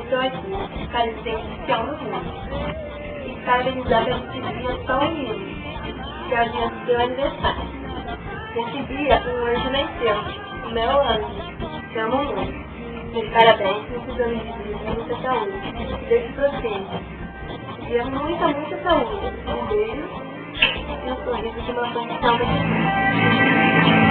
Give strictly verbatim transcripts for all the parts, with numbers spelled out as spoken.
estou aqui para dizer que amo muito e parabenizar pelo dia tão lindo, que é o dia do seu aniversário. Nesse dia, um anjo nasceu, o meu anjo, te amo muito. Meus parabéns, muitos anos de vida, muita saúde, que Deus te proteja. E muita, muita saúde. Um beijo e um sorriso de uma condição muito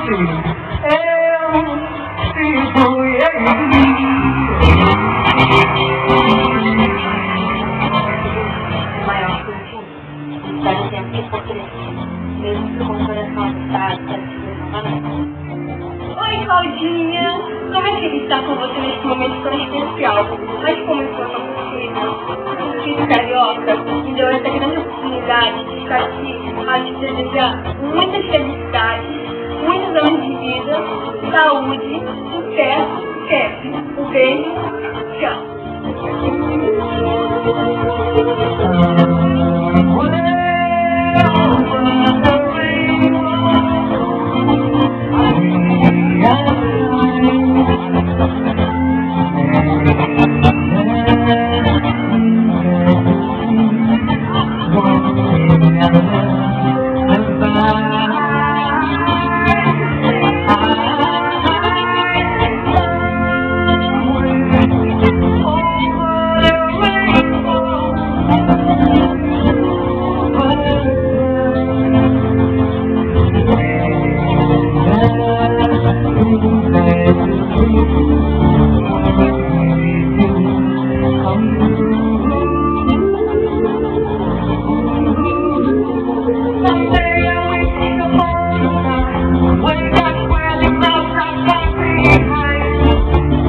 Maior que o mundo. Dá tempo que for crescer, mesmo que com o coração agitado, para se levantar. Oi, Claudinha! Como é que ele está com você nesse momento tão especial? Mas como isso não é possível? O Circuito Carioca me deu essa grande oportunidade de estar aqui a te desejar muitas felicidades, muitos anos de vida, saúde, sucesso, sempre. Um beijo, tchau.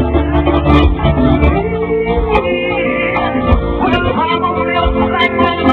Like